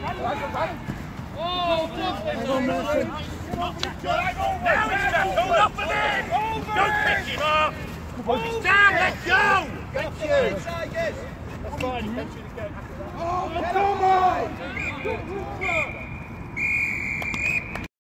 Now he's tackled off of him! Don't pick him up! He's down, let go! Thank you! That's fine, you can shoot again. Oh, come on!